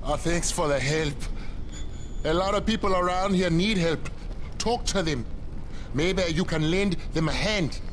Thanks for the help. A lot of people around here need help. Talk to them. Maybe you can lend them a hand.